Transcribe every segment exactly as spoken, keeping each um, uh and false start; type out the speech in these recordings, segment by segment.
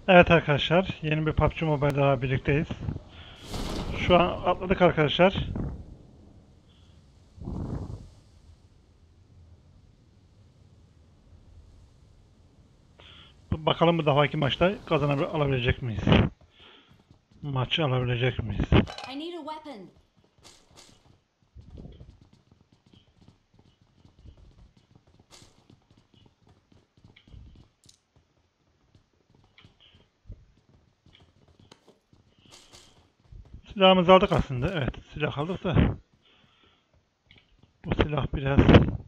Evet arkadaşlar, yeni bir P U B G Mobile daha birlikteyiz. Şu an atladık arkadaşlar. Bakalım bu defaki maçta kazanabilecek miyiz? Maçı alabilecek miyiz? I need a weapon. Silahımızı aldık aslında. Evet, silah aldık da. Bu silah biraz...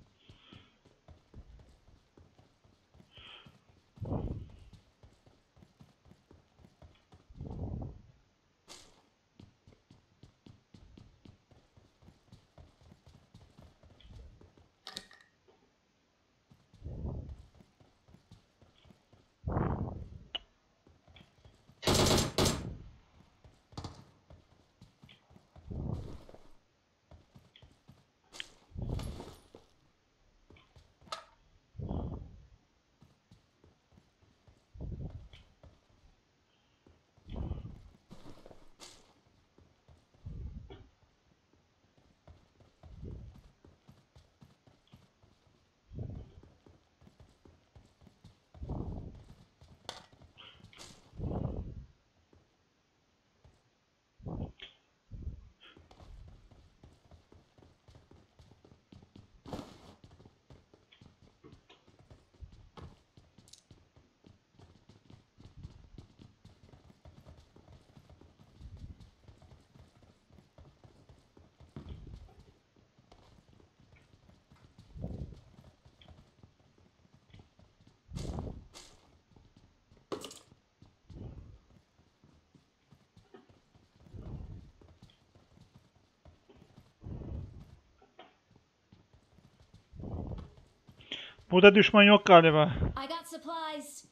Burada düşman yok galiba. I got supplies.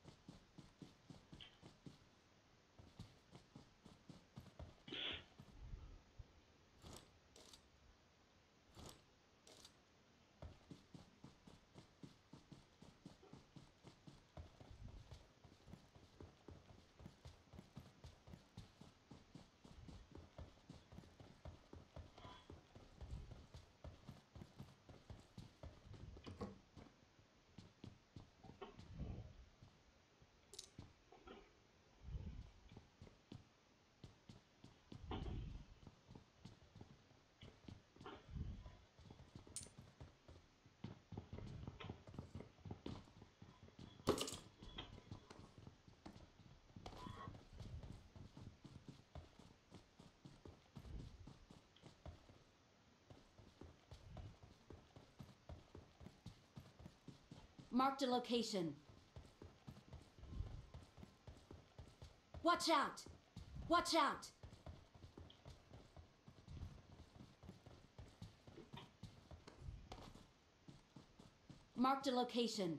Marked a location. Watch out! Watch out! Marked a location.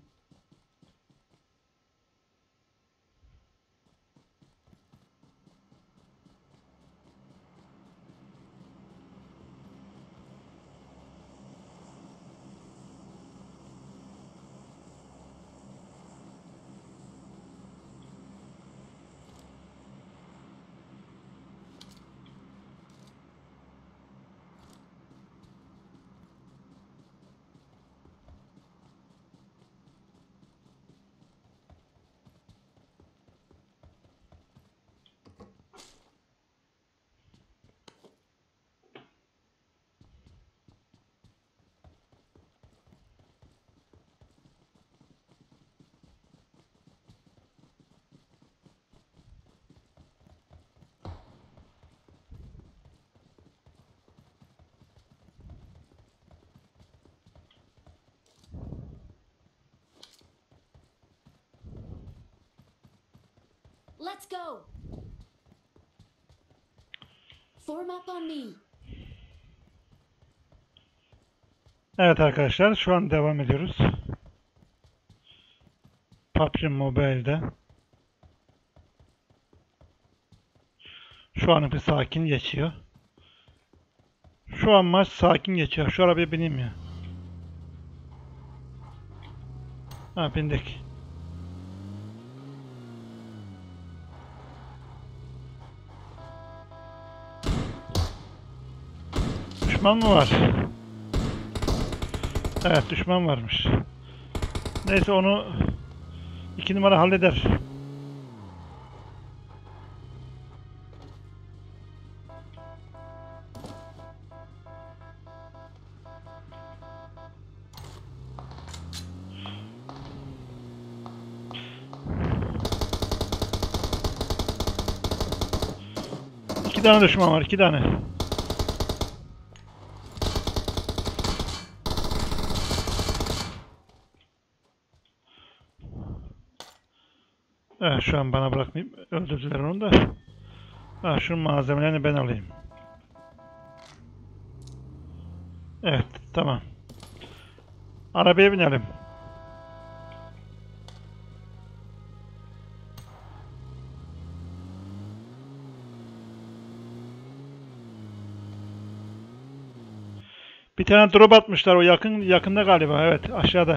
Let's go. Form up on me. Evet arkadaşlar, şu an devam ediyoruz. P U B G Mobile'de. Şu an bir sakin geçiyor. Şu an maç sakin geçiyor. Şu arabaya bineyim ya. Ha, bindik. Düşman mı var? Evet, düşman varmış. Neyse, onu iki numara halleder. İki tane düşman var, iki tane. Evet, şu an bana bırakmayayım. Öldürdüler onu da. Ha, şu malzemelerini ben alayım. Evet, tamam. Arabaya binelim. Bir tane drop atmışlar, o yakın yakında galiba. Evet, aşağıda.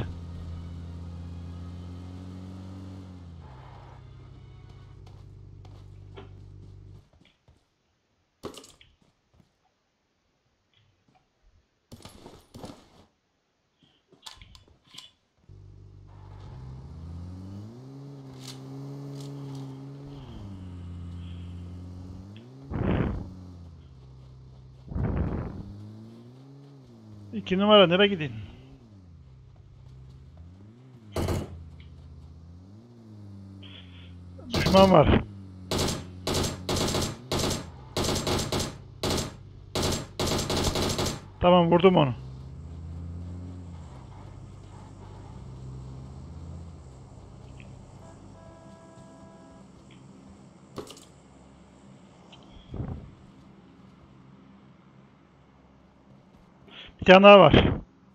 İki numara nereye gideyim? Düşman var. Tamam, vurdum onu. Bir tane daha var.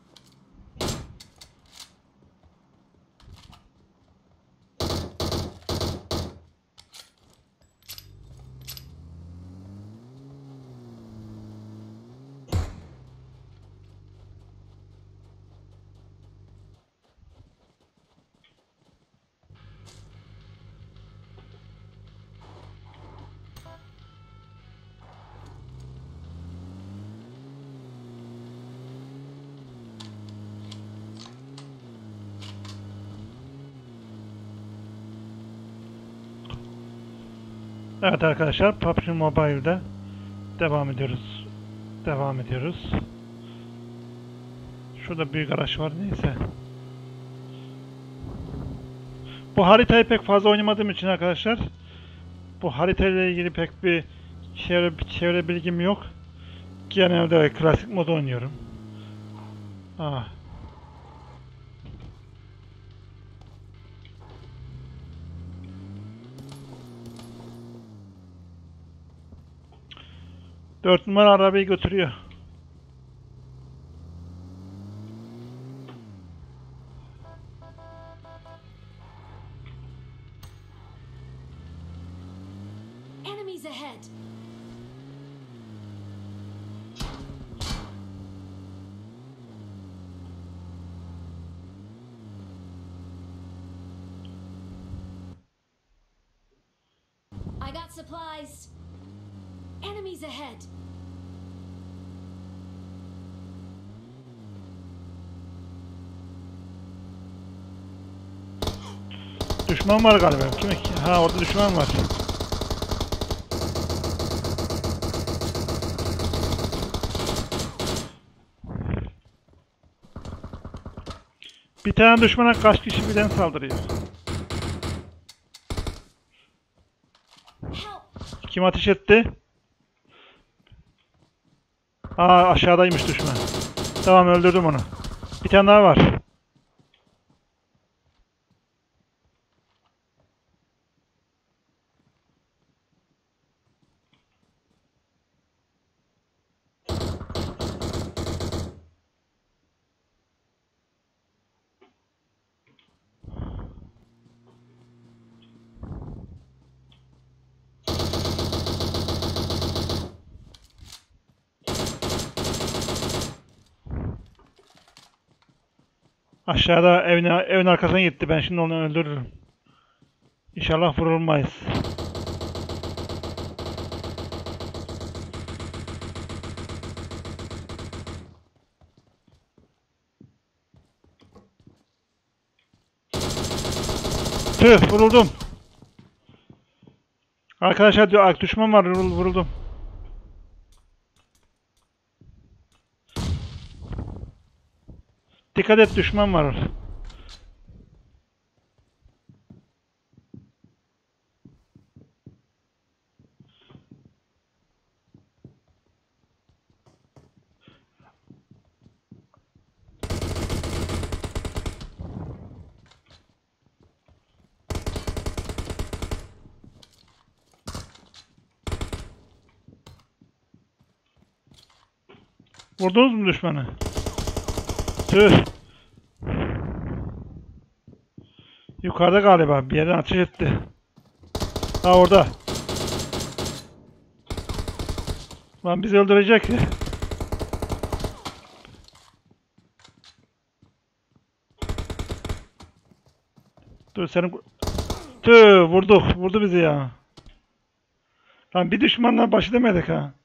Evet arkadaşlar, P U B G Mobile'de devam ediyoruz. Devam ediyoruz. Şurada büyük araç var, neyse. Bu haritayı pek fazla oynamadığım için arkadaşlar, bu haritayla ilgili pek bir çevre, çevre bilgim yok. Genelde klasik mod oynuyorum. Ah. Dört numara arabayı götürüyor. Enemies ahead. I got supplies. Enemies ahead. Düşman var galiba. Kim? Ha, orada düşman var. Bir tane düşmana kaç kişi birden saldırıyor? Help! Kim ateş etti? Aa, aşağıdaymış düşman. Tamam, öldürdüm onu. Bir tane daha var. Aşağıda evin, evin arkasına gitti. Ben şimdi onu öldürürüm. İnşallah vurulmayız. Tüh, vuruldum. Arkadaşlar diyor, ak düşman var, vurul- vuruldum. Dikkat et, düşman var. Vurdunuz mu düşmanı? Tüh. Yukarıda galiba bir yerden ateş etti. Ha, orada. Lan bizi öldürecek. Dur senin... Tüh, vurduk. Vurdu bizi ya. Lan bir düşmanla baş edemedik ha.